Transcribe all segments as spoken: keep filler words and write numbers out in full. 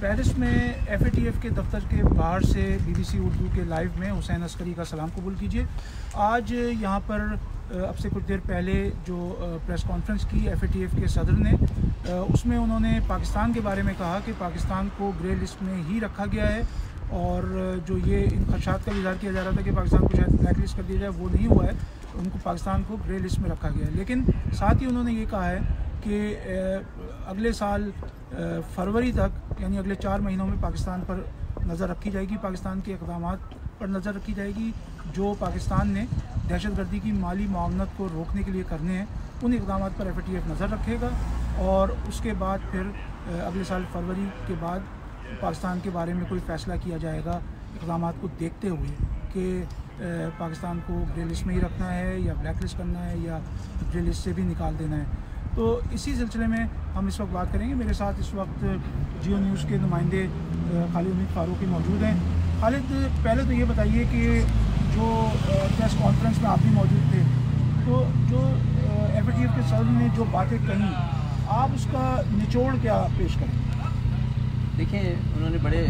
Paris में F A T F के दफ्तर के बाहर से बी बी सी उर्दू के लाइव में हुसैन अस्करी का सलाम कबूल कीजिए। आज यहाँ पर अब से कुछ देर पहले जो प्रेस कॉन्फ्रेंस की एफ ए टी एफ के सदर ने, उसमें उन्होंने पाकिस्तान के बारे में कहा कि पाकिस्तान को ग्रे लिस्ट में ही रखा गया है, और जो ये इन खदशात का इज़हार किया जा रहा था कि पाकिस्तान को शायद ब्लैक लिस्ट कर दिया जाए, वो नहीं हुआ है। उनको पाकिस्तान को ग्रे लिस्ट में रखा गया है। लेकिन साथ ही उन्होंने ये कहा है कि अगले साल फरवरी तक, यानी अगले चार महीनों में पाकिस्तान पर नज़र रखी जाएगी, पाकिस्तान के इक़दामात पर नज़र रखी जाएगी जो पाकिस्तान ने दहशतगर्दी की माली मुआवनत को रोकने के लिए करने हैं। उन इक़दामात पर एफ ए टी एफ नज़र रखेगा और उसके बाद फिर अगले साल फरवरी के बाद पाकिस्तान के बारे में कोई फ़ैसला किया जाएगा इक़दामात को देखते हुए कि पाकिस्तान को ग्रे लिस्ट में ही रखना है या ब्लैक लिस्ट करना है या ग्रे लिस्ट से भी निकाल देना है। तो इसी सिलसिले में हम इस वक्त बात करेंगे। मेरे साथ इस वक्त जियो न्यूज़ के नुमाइंदे खालिद उम्मीद फारूकी मौजूद हैं। खालिद, पहले तो ये बताइए कि जो प्रेस कॉन्फ्रेंस में आप भी मौजूद थे, तो जो एफ ए टी एफ के सदर ने जो बातें कहीं, आप उसका निचोड़ क्या पेश करें? देखिए, उन्होंने बड़े,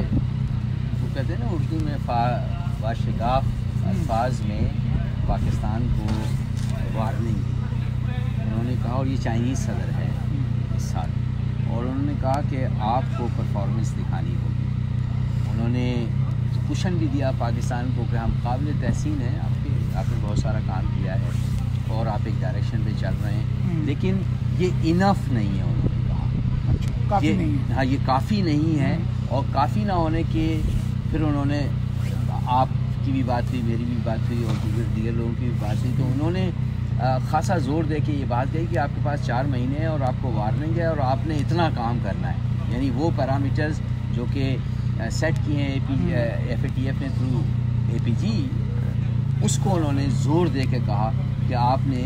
वो कहते हैं ना उर्दू में फा वाशिगाफ अल्फाज में पाकिस्तान को वार्निंग दी। उन्होंने कहा, और ये चाइनीज़ सदर है इस साल, और उन्होंने कहा कि आपको परफॉर्मेंस दिखानी होगी। उन्होंने कुशन भी दिया पाकिस्तान को कि हम काबिल तहसीन हैं, आपके आपने बहुत सारा काम किया है और आप एक डायरेक्शन पे चल रहे हैं, लेकिन ये इनफ नहीं है। उन्होंने कहा काफ़ी ये, नहीं है। हाँ, ये काफ़ी नहीं है, और काफ़ी ना होने के फिर उन्होंने, आपकी भी बात हुई, मेरी भी बात हुई और दीगर लोगों की भी बात हुई, तो उन्होंने ख़ासा ज़ोर दे के ये बात कही कि आपके पास चार महीने हैं और आपको वार्निंग है और आपने इतना काम करना है। यानी वो पैरामीटर्स जो कि सेट किए हैं A P F A T F ने थ्रू ए पी जी, उसको उन्होंने ज़ोर दे के कहा कि आपने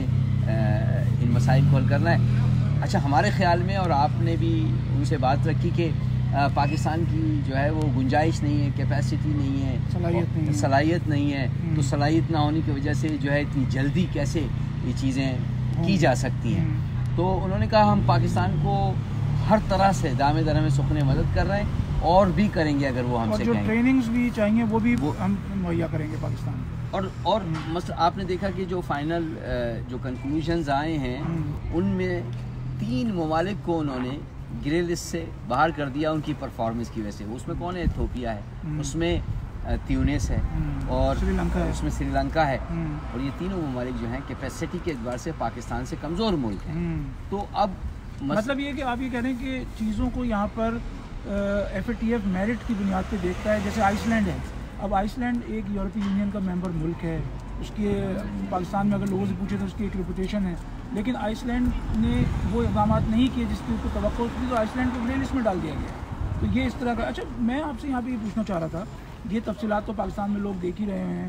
इन मसाइल को हल करना है। अच्छा, हमारे ख़्याल में, और आपने भी उनसे बात रखी कि पाकिस्तान की जो है वो गुंजाइश नहीं है, कैपेसिटी नहीं है, सलाहियत नहीं है, सलाहियत नहीं है। तो सलाहियत ना होने की वजह से जो है इतनी जल्दी कैसे ये चीज़ें की जा सकती हैं। तो उन्होंने कहा हम पाकिस्तान को हर तरह से दामे दर में सुखने मदद कर रहे हैं और भी करेंगे अगर वो हमसे कहेंगे। और जो ट्रेनिंग्स भी चाहिए वो भी वो हम मुहैया करेंगे पाकिस्तान को। और और मतलब आपने देखा कि जो फाइनल जो कंक्लूजन्स आए हैं उनमें तीन ममालिक को उन्होंने ग्रे लिस्ट से बाहर कर दिया उनकी परफॉर्मेंस की वजह से। उसमें कौन है? इथियोपिया है, उसमें त्यूनिस है और श्रीलंका है, उसमें श्रीलंका है। और ये तीनों ममालिक जो हैं कैपेसिटी के एतबार से पाकिस्तान से कमज़ोर मुल्क हैं। तो अब मतलब ये कि आप ये कह रहे हैं कि चीज़ों को यहाँ पर F A T F merit की बुनियाद पे देखता है। जैसे आइसलैंड है, अब आइसलैंड एक यूरोपीय यूनियन का मेंबर मुल्क है, उसके पाकिस्तान में अगर लोगों से पूछे तो उसकी एक रेपुटेशन है, लेकिन आइसलैंड ने वो इक़दाम नहीं किए जिसकी उसको तवक्को थी, तो आइसलैंड को ग्रे लिस्ट में डाल दिया गया। तो ये इस तरह का। अच्छा, मैं आपसे यहाँ पे ये पूछना चाह रहा था, ये तफसीलात तो पाकिस्तान में लोग देख ही रहे हैं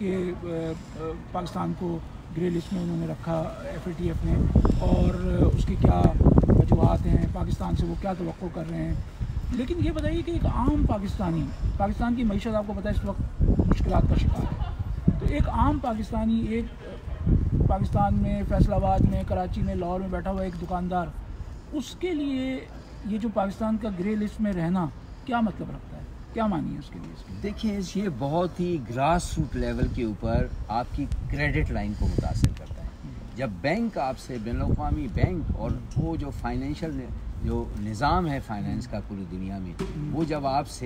कि पाकिस्तान को ग्रे लिस्ट में उन्होंने रखा एफ ए टी एफ ने, और उसकी क्या वजूहात हैं, पाकिस्तान से वो क्या तवक्को कर रहे हैं। लेकिन ये बताइए कि एक आम पाकिस्तानी, पाकिस्तान की मईशत आपको पता है इस वक्त मुश्किलात का शिकार है, तो एक आम पाकिस्तानी, एक पाकिस्तान में फैसलाबाद में, कराची में, लाहौर में बैठा हुआ एक दुकानदार, उसके लिए ये जो पाकिस्तान का ग्रे लिस्ट में रहना क्या मतलब रखता है, क्या मानिए उसके लिए? इसके देखिए, ये बहुत ही ग्रास रूट लेवल के ऊपर आपकी क्रेडिट लाइन को मुतासर करता है। जब बैंक आपसे, बैनुल-अक़वामी बैंक और वो जो फाइनेंशियल जो निज़ाम है फाइनेंस का पूरी दुनिया में, वो जब आपसे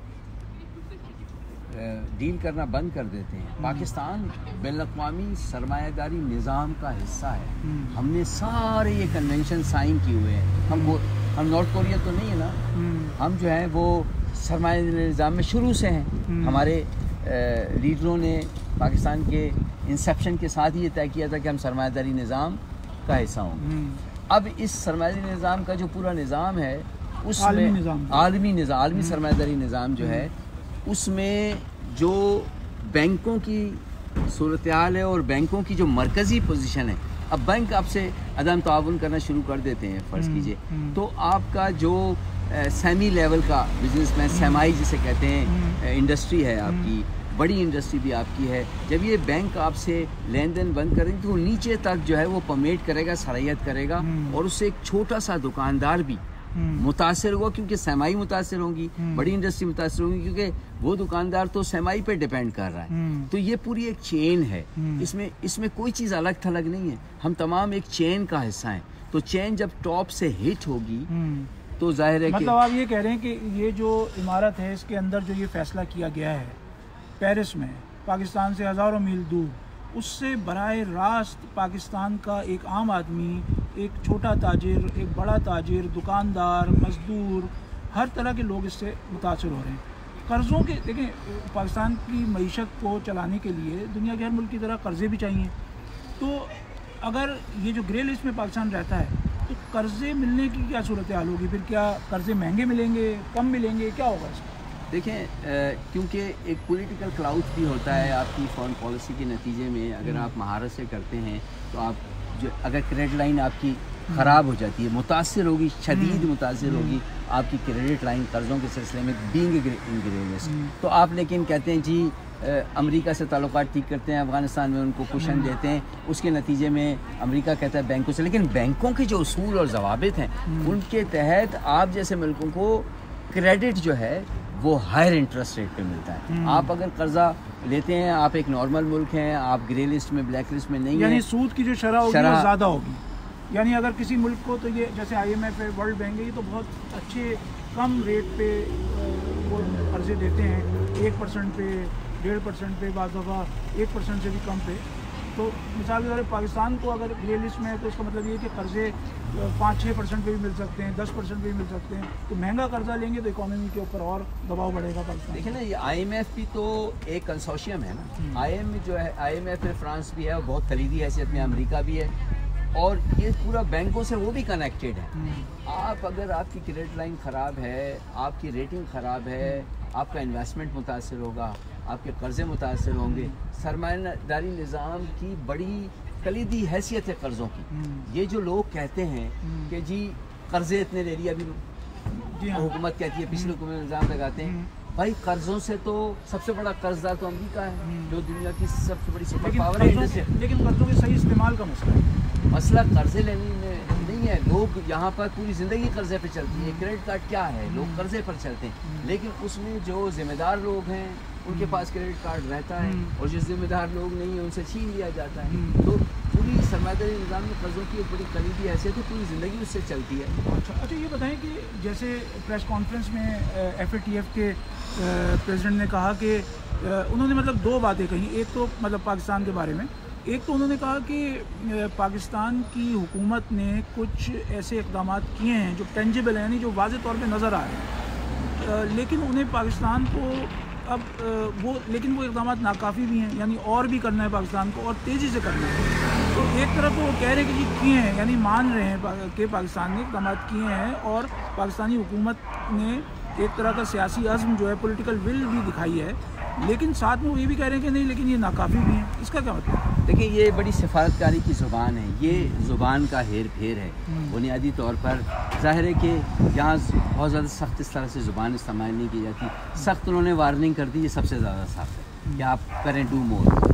डील करना बंद कर देते हैं। पाकिस्तान बैनुल-अक़वामी सरमायादारी निज़ाम का हिस्सा है। हमने सारे ये कन्वेंशन साइन किए हुए हैं। हम वो हम नॉर्थ कोरिया तो नहीं है ना, हम जो है वो सरमायादारी निज़ाम में शुरू से हैं। हमारे लीडरों ने पाकिस्तान के इंसेप्शन के साथ ही ये तय किया था कि हम सरमायादारी निज़ाम का हिस्सा होंगे। अब इस सरमायादारी निज़ाम का जो पूरा निज़ाम है उसमें आलमी निज़ाम आलमी सरमायादारी निज़ाम जो है उसमें जो बैंकों की सूरत हाल है और बैंकों की जो मरकज़ी पोजीशन है, अब बैंक आपसे अदम ताउन करना शुरू कर देते हैं, फ़र्ज़ कीजिए, तो आपका जो सेमी लेवल का बिजनेस में, सेमाई जिसे कहते हैं, इंडस्ट्री है आपकी, बड़ी इंडस्ट्री भी आपकी है, जब ये बैंक आपसे लेन देन बंद करेंगे तो नीचे तक जो है वो परमेट करेगा, सराहियत करेगा, और उससे एक छोटा सा दुकानदार भी متاثر ہوا کیونکہ سرمائی متاثر ہوں گی, بڑی انڈسٹری متاثر ہوگی کیونکہ وہ دکاندار تو سرمائی پہ ڈیپینڈ کر رہا ہے. تو یہ پوری ایک چین ہے, اس میں اس میں کوئی چیز الگ تھلگ نہیں ہے, ہم تمام ایک چین کا حصہ ہیں. تو چین جب ٹاپ سے ہٹ ہوگی تو ظاہر ہے کہ مطلب آپ یہ کہہ رہے ہیں کہ یہ جو عمارت ہے اس کے اندر جو یہ فیصلہ کیا گیا ہے پیرس میں, پاکستان سے ہزاروں میل دور, اس سے براہ راست پاکستان کا ایک عام آدمی, ایک چھوٹا تاجر, ایک بڑا تاجر, دکاندار, مزدور, ہر طرح کے لوگ اس سے متاثر ہو رہے ہیں. قرضوں کے دیکھیں, پاکستان کی معیشت کو چلانے کے لیے دنیا کے ہر ملک کی طرح قرضے بھی چاہیے. تو اگر یہ جو گرے لسٹ میں پاکستان رہتا ہے تو قرضے ملنے کی کیا صورتحال ہوگی؟ پھر کیا قرضے مہنگے ملیں گے, کم ملیں گے, کیا ہوگا اس کا؟ دیکھیں, کیونکہ ایک پولیٹیکل کلاؤڈ بھی ہوتا ہے آپ کی فارن پالیسی کے نتیجے میں. اگر آپ مہارت سے کرتے ہیں تو آپ جو اگر کریڈٹ لائن آپ کی خراب ہو جاتی ہے, متاثر ہوگی, شدید متاثر ہوگی آپ کی کریڈٹ لائن قرضوں کے سلسلے میں بینگ انگریز, تو آپ لیکن کہتے ہیں جی امریکہ سے تعلقات ٹھیک کرتے ہیں, افغانستان میں ان کو کوشن دیتے ہیں, اس کے نتیجے میں امریکہ کہتا ہے بینکوں سے. لیکن بینکوں کے جو اصول اور ضوابط ہیں ان کے تحت آپ جیسے ملکوں کو کریڈٹ جو ہے وہ ہائر انٹرسٹ ریٹ پہ ملتا ہے. آپ اگر قرضہ لیتے ہیں, آپ ایک نارمل ملک ہیں, آپ گرے لسٹ میں, بلیک لسٹ میں نہیں ہیں, یعنی سود کی جو شرح ہوگی وہ زیادہ ہوگی. یعنی اگر کسی ملک کو تو یہ جیسے آئی ایم ایف ہے, ورلڈ بینک ہے, یہ تو بہت اچھے کم ریٹ پہ وہ قرضے دیتے ہیں, ایک پرسنٹ پہ, ڈیڑھ پرسنٹ پہ, بعض دفعہ ایک پرسنٹ سے بھی کم پہ. تو مثال کے طور پر پاکستان کو اگر گرے لسٹ میں ہے تو اس کا مطلب یہ ہے کہ قرضے پانچ چھ پرسنٹ پہ بھی مل سکتے ہیں, دس پرسنٹ پہ بھی مل سکتے ہیں. تو مہنگا قرضہ لیں گے تو اکانومی کے اوپر اور دباؤ بڑھے گا پاکستان. دیکھیں نا, یہ آئی ایم ایف بھی تو ایک کنسورشیم ہے نا. آئی ایم جو ہے, آئی ایم ایف میں فرانس بھی ہے, اور بہت کلیدی حیثیت میں امریکہ بھی ہے, اور یہ پورا بینکوں سے وہ بھی کنیکٹڈ ہے. آپ اگر آپ کی کریڈٹ لائن خراب ہے, آپ کی ریٹنگ خراب ہے, آپ کا انویسٹمنٹ متاثر ہوگا, آپ کے قرضے متاثر ہوں گے. سرمایہ داری نظام کی بڑی کلیدی حیثیت ہے قرضوں کی. یہ جو لوگ کہتے ہیں کہ جی قرضے اتنے لے لیے, ابھی حکومت کہتی ہے, پچھلے حکومت الزام لگاتے ہیں, بھائی قرضوں سے تو سب سے بڑا قرض دار تو امریکہ ہے جو دنیا کی سب سے بڑی سپر پاور ہے. لیکن قرضوں کے صحیح استعمال کا مسئلہ ہے. مسئلہ قرضے لینے میں نہیں ہے, لوگ یہاں پر پوری زندگی قرضے پہ چلتی ہے. کریڈٹ کارڈ کیا ہے, لوگ قرضے پر چلتے ہیں, لیکن اس میں جو ذمہ دار لوگ ہیں ان کے پاس کریڈٹ کارڈ رہتا ہے, اور جو ذمہ دار لوگ نہیں ہیں ان سے چھین لیا جاتا ہے. تو پوری سرمایہ داری نظام میں قرضوں کی ایک بڑی کلیدی حیثیت ہے, پوری زندگی اس سے چلتی ہے. اچھا اچھا یہ بتائیں کہ جیسے پریس کانفرنس میں ایف اے ٹی ایف کے پریزیڈنٹ نے کہا کہ انہوں نے مطلب دو باتیں کہیں. ایک تو مطلب پاکستان کے بارے میں, ایک تو انہوں نے کہا کہ پاکستان کی حکومت نے کچھ ایسے اقدامات کیے ہیں جو ٹینجیبل ہیں, یعنی جو واضح طور پہ نظر آ رہے ہیں, لیکن انہیں پاکستان کو اب وہ لیکن وہ اقدامات ناکافی بھی ہیں, یعنی اور بھی کرنا ہے پاکستان کو, اور تیزی سے کرنا ہے. تو ایک طرف تو وہ کہہ رہے ہیں کہ جی کیے ہیں, یعنی مان رہے ہیں کہ پاکستان نے اقدامات کیے ہیں, اور پاکستانی حکومت نے ایک طرح کا سیاسی عزم جو ہے, پولیٹیکل ول بھی دکھائی ہے, لیکن ساتھ میں وہ یہ بھی کہہ رہے ہیں کہ نہیں لیکن یہ ناکافی بھی ہیں. اس کا کیا مطلب ہے؟ دیکھیں, یہ بڑی سفارتکاری کی زبان ہے, یہ زبان کا ہیر پھیر ہے. بنیادی طور پر ظاہر ہے کہ یہاں بہت زیادہ سخت اس طرح سے زبان استعمال نہیں کی جاتی. سخت انہوں نے وارننگ کر دی, یہ سب سے زیادہ سخت ہے کہ آپ کریں ڈو مور.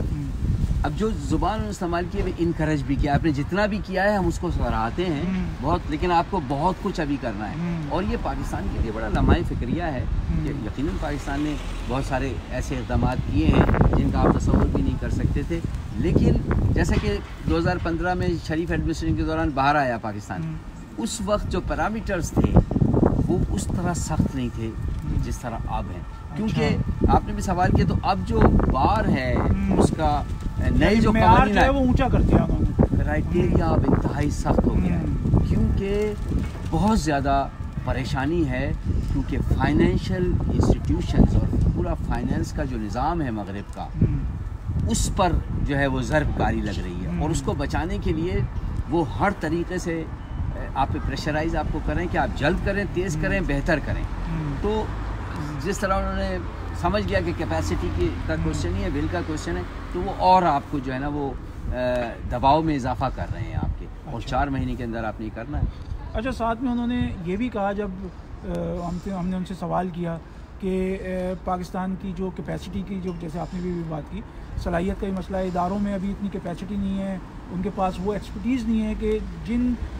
اب جو زبان استعمال کی ہے انکریج بھی کیا, آپ نے جتنا بھی کیا ہے ہم اس کو سراہتے ہیں بہت, لیکن آپ کو بہت کچھ ابھی کرنا ہے. اور یہ پاکستان کے لیے بڑا لمحہ فکریہ ہے. یقیناً پاکستان نے بہت سارے ایسے اقدامات کیے ہیں جن کا آپ تصور بھی نہیں کر سکتے تھے, لیکن جیسا کہ دو ہزار پندرہ میں شریف ایڈمنسٹریشن کے دوران باہر آیا پاکستان, اس وقت جو پیرامیٹرز تھے وہ اس طرح سخت نہیں تھے جس طرح اب ہیں. کیونکہ آپ نے بھی سوال کیا, تو اب جو بار ہے اس کا نئے جو قوانین ہے وہ اونچا کر دیا, کرائٹیریا اب انتہائی سخت ہو گیا ہے, کیونکہ بہت زیادہ پریشانی ہے, کیونکہ فائنینشیل انسٹیٹیوشنز اور پورا فائنینس کا جو نظام ہے مغرب کا, اس پر جو ہے وہ ضرب کاری لگ رہی ہے, اور اس کو بچانے کے لیے وہ ہر طریقے سے آپ پہ پریشرائز آپ کو کریں کہ آپ جلد کریں, تیز کریں, بہتر کریں. تو جس طرح انہوں نے سمجھ گیا کہ کیپیسٹی کی کا کوشچن ہی ہے, ول کا کوشچن ہے, تو وہ اور آپ کو جو ہے نا وہ دباؤ میں اضافہ کر رہے ہیں آپ کے, اور چار مہینے کے اندر آپ نے کرنا ہے. اچھا, ساتھ میں انہوں نے یہ بھی کہا جب ہم سے ہم نے ان سے سوال کیا کہ پاکستان کی جو کیپیسٹی کی جو جیسے آپ نے بھی بات کی, صلاحیت کا ہی مسئلہ ہے, اداروں میں ابھی اتنی کیپیسٹی نہیں ہے, ان کے پاس وہ ایکسپرٹیز نہیں ہے کہ جن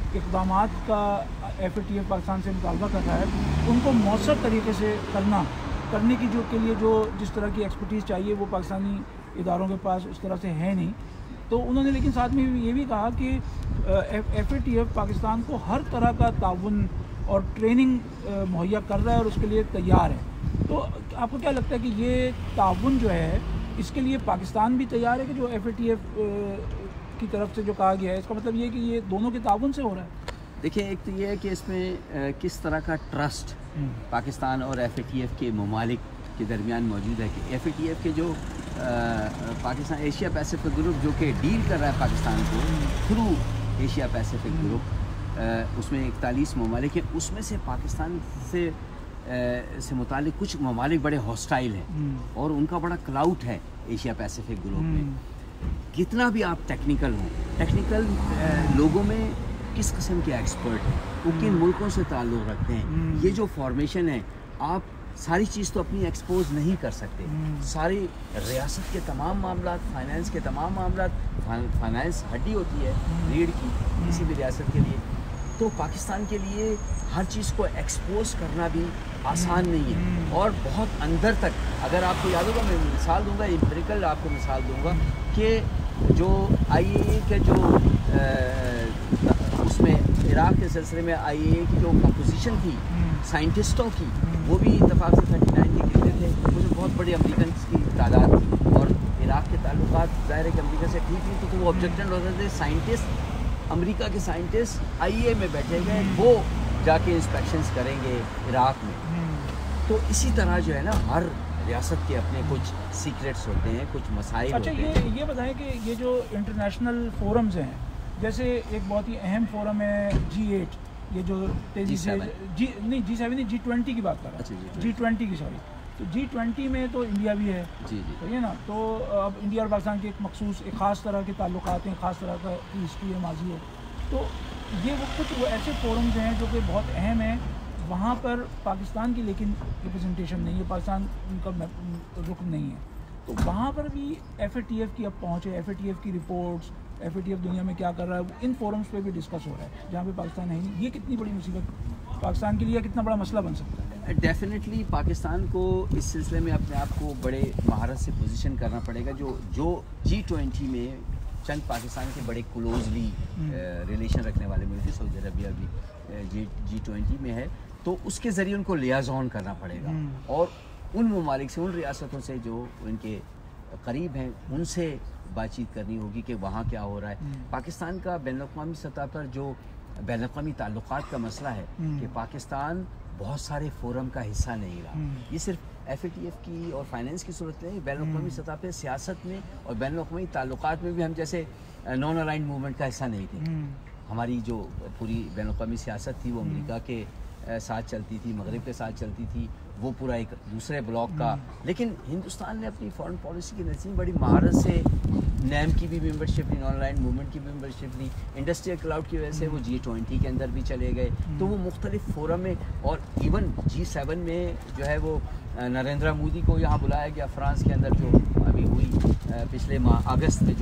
اقدامات کا F A T F Pakistan سے مطالبہ کر رہا ہے ان کو مؤثر طریقے سے کرنا کرنے کی جو کے لیے جو جس طرح کی ایکسپرٹیز چاہیے وہ پاکستانی اداروں کے پاس اس طرح سے ہے نہیں. تو انہوں نے لیکن ساتھ میں یہ بھی کہا کہ F A T F Pakistan کو ہر طرح کا تعاون اور ٹریننگ مہیا کر رہا ہے اور اس کے لیے تیار ہے. تو آپ کو کیا لگتا ہے کہ یہ تعاون جو ہے اس کے لیے پاکستان بھی تیار ہے کہ جو ایف اے ٹی ایف کی طرف سے جو کہا گیا ہے اس کا مطلب یہ ہے کہ یہ دونوں کے تعاون سے ہو رہا ہے؟ دیکھیں ایک تو یہ ہے کہ اس میں کس طرح کا ٹرسٹ پاکستان اور ایف اے ٹی ایف کے ممالک کے درمیان موجود ہے کہ ایف اے ٹی ایف کے جو پاکستان ایشیا پیسیفک گروپ جو کہ ڈیل کر رہا ہے پاکستان کو تھرو ایشیا پیسیفک گروپ، اس میں اکتالیس ممالک ہیں، اس میں سے پاکستان سے سے متعلق کچھ ممالک بڑے ہاسٹائل ہیں اور ان کا بڑا کلاؤٹ ہے ایشیا پیسیفک گروپ میں. کتنا بھی آپ ٹیکنیکل ہوں، ٹیکنیکل لوگوں میں کس قسم کے ایکسپرٹ ہیں، وہ کن ملکوں سے تعلق رکھتے ہیں، یہ جو فارمیشن ہے آپ ساری چیز تو اپنی ایکسپوز نہیں کر سکتے. ساری ریاست کے تمام معاملات، فائنانس کے تمام معاملات، فائنانس ہڈی ہوتی ہے ریڑھ کی کسی بھی ریاست کے لیے، تو پاکستان کے لیے ہر چیز کو ایکسپوز کرنا بھی آسان نہیں ہے. اور بہت اندر تک اگر آپ کو یاد ہوگا، میں مثال دوں گا، امپیریکل آپ کو مثال دوں گا کہ جو آئی اے اے کے جو اس میں عراق کے سلسلے میں آئی اے اے کی جو کمپوزیشن تھی سائنٹسٹوں کی، وہ بھی اتفاق سے تھرٹی نائن کے گرتے تھے، اس میں بہت بڑے امریکنس کی تعداد تھی اور عراق کے تعلقات ظاہر ہے کہ امریکہ سے ٹھیک نہیں، تو وہ آبجیکٹن ہوتے تھے. سائنٹسٹ امریکہ کے سائنٹسٹ آئی اے میں بیٹھے گئے، وہ جا کے انسپیکشنز کریں گے عراق میں. تو اسی طرح جو ہے نا ہر ریاست کے اپنے کچھ سیکریٹس ہوتے ہیں، کچھ مسائل اچھا ہوتے ہیں. یہ یہ بتائیں کہ یہ جو انٹرنیشنل فورمز ہیں، جیسے ایک بہت ہی اہم فورم ہے جی ایٹ، یہ جو تیزی سے جی نہیں جی سیون نہیں جی ٹوینٹی کی بات کر رہا ہوں، جی ٹوینٹی کی سوری. تو جی ٹوینٹی میں تو انڈیا بھی ہے، جی جی صحیح ہے نا. تو اب انڈیا اور پاکستان کے ایک مخصوص ایک خاص طرح کے تعلقات ہیں، خاص طرح کا ہسٹری ہے، ماضی ہے. تو یہ وہ کچھ وہ ایسے فورمز ہیں جو کہ بہت اہم ہیں، وہاں پر پاکستان کی لیکن ریپرزنٹیشن نہیں ہے، پاکستان ان کا رکن نہیں ہے. تو وہاں پر بھی ایف اے ٹی ایف کی اب پہنچے، ایف اے ٹی ایف کی reports, F A T F دنیا میں کیا کر رہا ہے، ان فورمز پہ بھی ڈسکس ہو رہا ہے جہاں پہ پاکستان ہے نہیں. یہ کتنی بڑی مصیبت پاکستان کے لیے کتنا بڑا مسئلہ بن سکتا ہے؟ ڈیفینیٹلی پاکستان کو اس سلسلے میں اپنے آپ کو بڑے مہارت سے پوزیشن کرنا پڑے گا. جو جو جی ٹوینٹی میں چند پاکستان کے بڑے کلوزلی ریلیشن رکھنے والے ملک، سعودی عربیہ بھی جی جی ٹوینٹی میں ہے، تو اس کے ذریعے ان کو لیازون کرنا پڑے گا اور ان ممالک سے، ان ریاستوں سے جو ان کے قریب ہیں، ان سے بات چیت کرنی ہوگی کہ وہاں کیا ہو رہا ہے. پاکستان کا بین الاقوامی سطح پر جو بین الاقوامی تعلقات کا مسئلہ ہے کہ پاکستان بہت سارے فورم کا حصہ نہیں رہا. یہ صرف ایف اے ٹی ایف کی اور فائنینس کی صورت نہیں، بین الاقوامی سطح پہ سیاست میں اور بین الاقوامی تعلقات میں بھی ہم جیسے نان الائنڈ موومنٹ کا حصہ نہیں تھے. ہماری جو پوری بین الاقوامی سیاست تھی وہ امریکہ کے ساتھ چلتی تھی، مغرب کے ساتھ چلتی تھی، وہ پورا ایک دوسرے بلاک کا. لیکن ہندوستان نے اپنی فارن پالیسی کی نتیجے بڑی مہارت سے نیم کی بھی ممبرشپ لی، نان الائنڈ موومنٹ کی بھی ممبرشپ لی، انڈسٹریل کلاؤڈ کی وجہ سے وہ جی ٹوینٹی کے اندر بھی چلے گئے. تو وہ مختلف فورم میں، اور ایون جی سیون میں جو ہے وہ نریندر مودی کو یہاں بلایا گیا فرانس کے اندر، جو ابھی ہوئی پچھلے ماہ اگست میں جو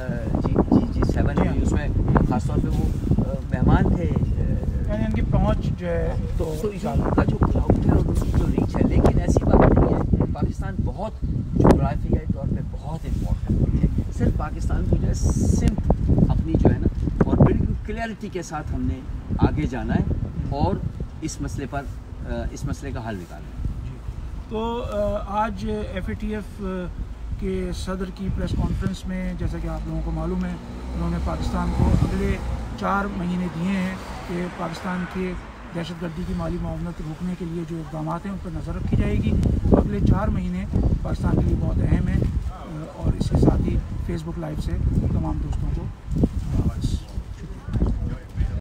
جی جی جی سیون ہوئی، اس میں خاص طور پہ وہ مہمان تھے، یعنی ان کی پہنچ جو ہے تو کا جو کلاؤڈ ہے اور اس کی جو ریچ ہے. لیکن ایسی بات نہیں ہے، پاکستان بہت جغرافیائی طور پہ بہت امپورٹنٹ ہے. صرف پاکستان کو جو ہے سمت اپنی جو ہے نا اور بالکل کلیئرٹی کے ساتھ ہم نے آگے جانا ہے اور اس مسئلے پر اس مسئلے کا حل نکالنا ہے. تو آج ایف اے ٹی ایف کے صدر کی پریس کانفرنس میں جیسا کہ آپ لوگوں کو معلوم ہے، انہوں نے پاکستان کو اگلے چار مہینے دیے ہیں کہ پاکستان کے دہشت گردی کی مالی معاونت روکنے کے لیے جو اقدامات ہیں ان پر نظر رکھی جائے گی. تو اگلے چار مہینے پاکستان کے لیے بہت اہم ہیں اور اس کے ساتھ ہی فیس بک لائیو سے تمام دوستوں کو